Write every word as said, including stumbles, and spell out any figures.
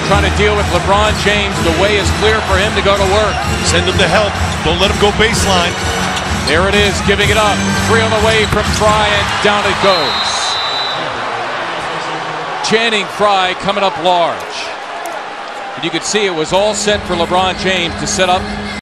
trying to deal with LeBron James. The way is clear for him to go to work. Send him to help. Don't let him go baseline. There it is, giving it up. Three on the way from Frye, and down it goes. Channing Frye coming up large. And you could see it was all set for LeBron James to set up